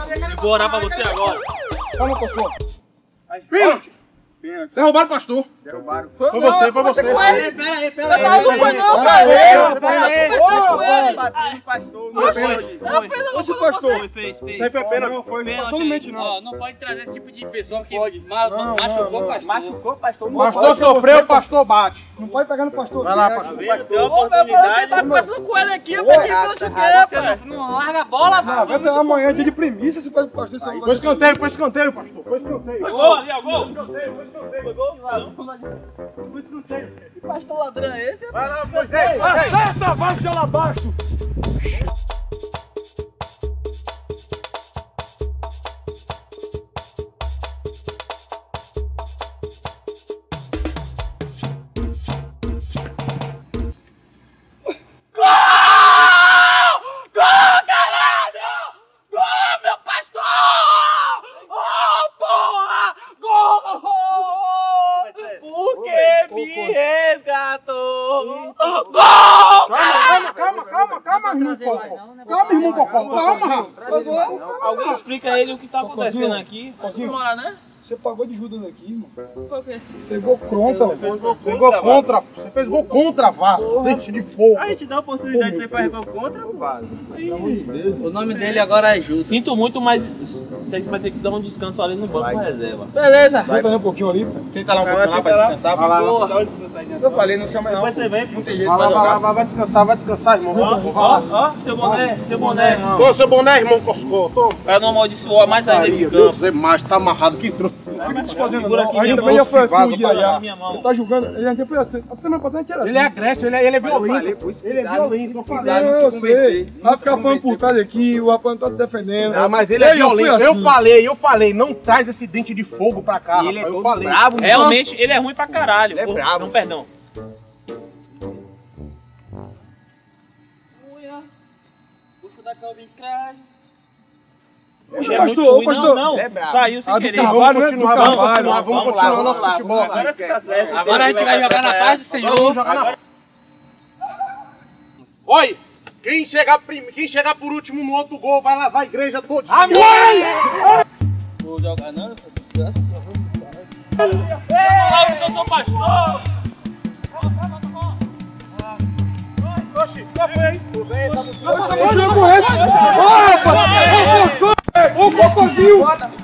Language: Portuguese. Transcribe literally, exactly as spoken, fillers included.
Eu vou orar pra você agora. Calma, pastor. Pênalti. Derrubaram o pastor. Derrubaram. Foi você, foi você. Pera aí, pera aí, pera aí. Não foi não, cara. Pera aí. Bati no pastor. Não foi. Oxe, pastor. Foi, fez, fez. Isso aí foi pênalti. Não foi Pênalti. Ó, não pode trazer esse tipo de pessoa que ma ma machucou o pastor. Machucou o pastor. O pastor sofreu, o pastor bate. Não pode pegar no pastor. Vai lá, pastor. Deu a oportunidade. Tá conversando com ele aqui, rapaz. Que pênalti o quê, rapaz? Não larga a bola, Ah, vai ser amanhã, dia de primícia, você faz o pastor. Você não Foi escanteio, foi escanteio, pastor. Foi escanteio. Foi gol ali, ó, gol. Foi escanteio, foi escanteio. Foi gol? Não. Foi escanteio. Que pastor ladrão é esse? Vai lá, foi escanteio. Acessa, vai ser lá abaixo. Me resgatou! Calma, calma, calma, calma, irmão Cocó. Calma, irmão Cocó. Calma, rapaz. Alguém explica a ele o que tá acontecendo aqui. Cozinho, Vamos lá, né? você pagou de Judas aqui, irmão. Foi o quê? Pegou contra, velho. Pegou contra, você fez gol contra, vá. Dente de fogo. A gente dá a oportunidade de você fazer gol contra, pô. O nome dele agora é Judas. Sinto muito, mas você vai ter que dar um descanso ali no banco reserva. Beleza. Senta aí um pouquinho ali, pô. Senta lá um pouquinho lá pra descansar. Vai lá. Eu falei, não chama não. Depois você vem, não tem jeito. Vai lá, vai lá, vai, vai descansar, vai descansar, irmão. Vai Ó, lá. ó, seu boné, seu boné, irmão. Toma seu boné, irmão Cocó. Toma. Pra não amaldiçoar mais ainda esse Aí, Deus campo. é mais, tá amarrado. Quem trouxe? Não fica desfazendo Segura não. aqui A minha gente mão, também já foi assim vaza um dia pra já. minha mão. Ele tá julgando, ele já foi assim. A semana passada a gente era assim. Ele é agreste, ele é, ele é violento. Ele é violento, eu falei. Não, eu sei. Vai ficar falando por trás aqui, o rapaz não tá se defendendo. Ah, mas ele é Eu fui violento. Eu assim. falei, eu falei, não traz esse dente de fogo pra cá, E ele é rapaz. Eu todo falei. brabo. Realmente, ele é ruim pra caralho. Ele é Pô, brabo. Não, perdão. Bucho da Calvin Klein. Ele é pastor, muito ruim. ô, pastor. Não, Ele é não. brabo. Saiu sem Ah, do querer. cavalo, Vamos né? continuar, Do vamos cavalo. continuar, vamos Vamos lá, continuar o vamos nosso lá, futebol vamos lá. aqui. Agora que tá certo. Agora a gente vai jogar na paz do Senhor. Vamos jogar na... Oi, quem chegar, prim... quem chegar por último no outro gol vai lavar a igreja todinha. Amém! Vou jogar não, essa desgraça. Fala que eu sou pastor. Oxi, qual foi aí? Ô, rapaz! Ô, cocôzinho!